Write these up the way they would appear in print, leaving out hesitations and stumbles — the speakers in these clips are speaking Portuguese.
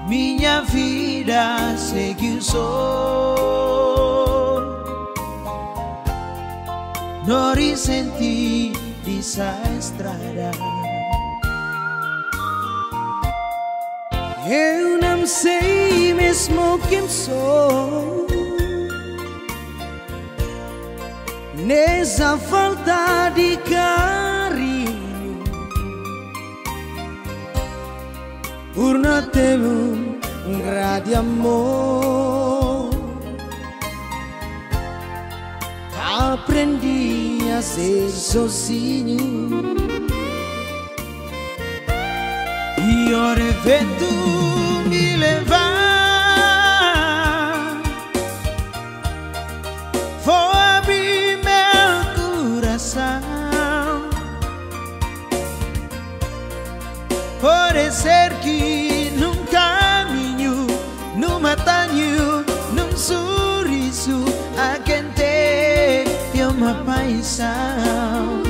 minha vida seguiu só no horizonte dessa estrada. Eu não sei mesmo quem sou nessa falta de carinho, por não ter um grande amor. Aprendi a ser sozinho e o evento me levar, vou abrir meu coração. Pode ser que num caminho, num atalho, num sorriso, a quem tem uma paixão.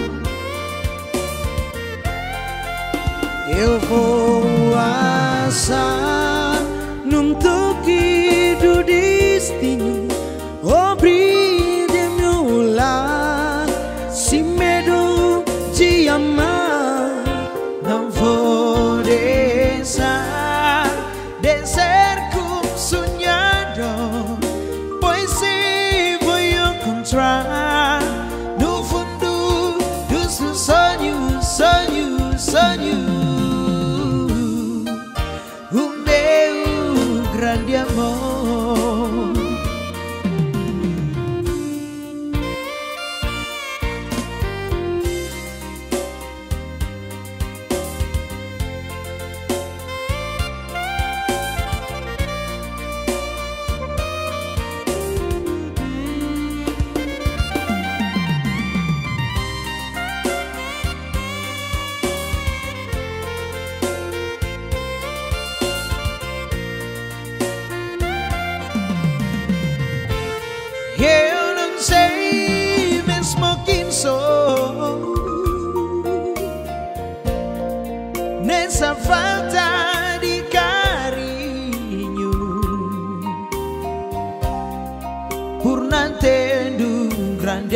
Eu vou achar num toque do destino, abrir de meu lar, sem medo de amar. Não vou deixar de ser como sonhador, pois se vou encontrar no fundo dos meus sonhos, sonhos, sonhos, o meu grande amor. Eu não sei mesmo quem sou nessa falta de carinho, por não ter um grande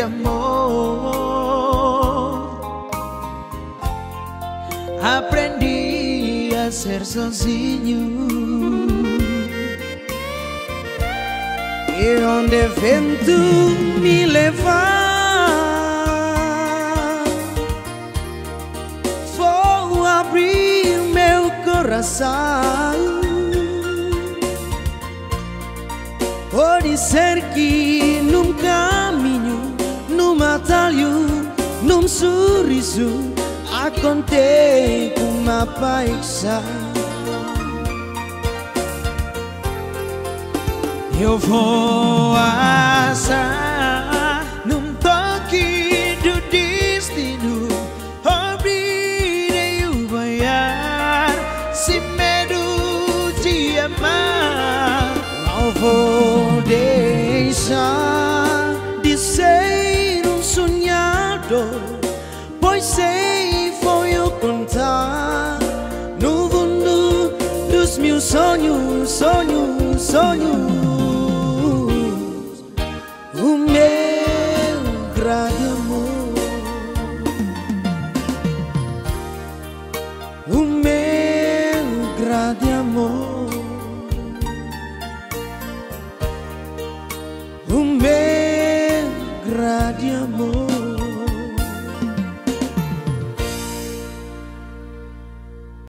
amor. Aprendi a ser sozinho e onde o vento me levar, vou abrir meu coração. Pode ser que num caminho, num atalho, num sorriso, aconteça uma paixão. Eu vou achar num toque do destino, abrirei o olhar, sem medo de amar. Não vou deixar de ser um sonhador, pois sei foi eu contar no fundo dos meus sonhos, sonhos, sonhos, o meu grande amor, o meu grande amor.